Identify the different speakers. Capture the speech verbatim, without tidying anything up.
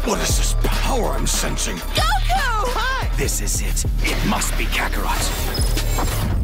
Speaker 1: What is this power I'm sensing?
Speaker 2: Goku!
Speaker 1: Hi! This is it. It must be Kakarot.